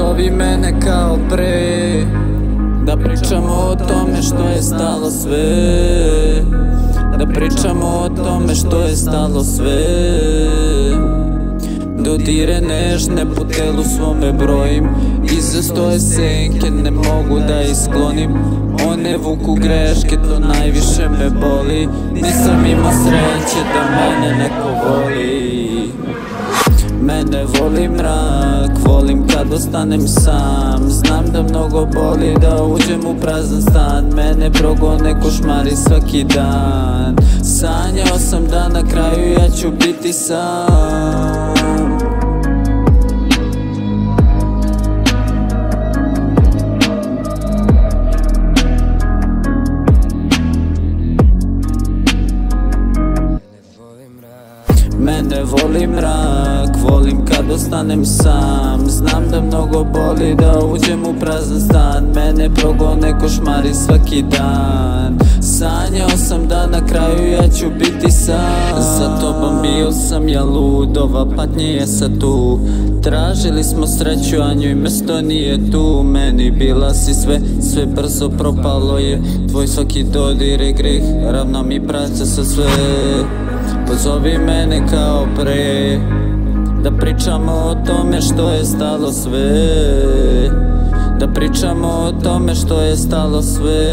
Pozovi mene kao pre, da pričamo o tome što je stalo sve, da pričamo o tome što je stalo sve. Dodire nežne po telu svome brojim, iza stoje senke, ne mogu da isklonim. One vuku greške, to najviše me boli. Nisam imao sreće da mene neko voli. Mene voli mrak, volim kad ostanem sam. Znam da mnogo boli da uđem u prazan stan. Mene progone košmari svaki dan. Sanjao sam da na kraju ja ću biti sam. Mene voli mrak, volim kad ostanem sam. Znam da mnogo boli da uđem u prazan stan. Mene progone košmari svaki dan. Sanjao sam da na kraju ja ću biti sam. Za tobom bio sam ja lud, ova patnja je sad tu. Tražili smo sreću, a njoj mesto nije tu. Meni bila si sve, sve brzo propalo je. Tvoj svaki dodir je greh, ravno mi praća sa sve. Pozovi mene kao pre, da pričamo o tome što je stalo sve, da pričamo o tome što je stalo sve.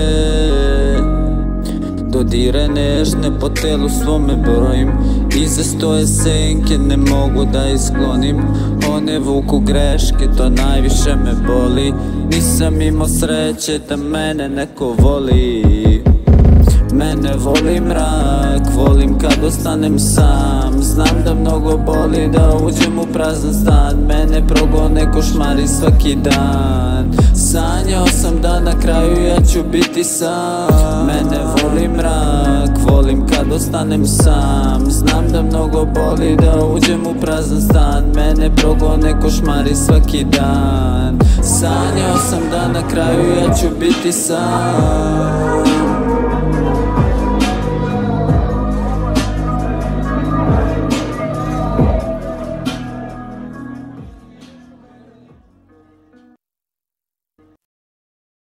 Dodire nežne po telu svome brojim, iza stoje senke, ne mogu da isklonim. One vuku greške, to najviše me boli. Nisam imao sreće da mene neko voli. Mene voli mrak, volim kad ostanem sam. Znam da mnogo boli da uđem u prazan stan. Mene progone košmari svaki dan. Sanjao sam da na kraju ja ću biti sam. Mene voli mrak, volim kad ostanem sam. Znam da mnogo boli da uđem u prazan stan. Mene progone košmari svaki dan. Sanjao sam da na kraju ja ću biti sam.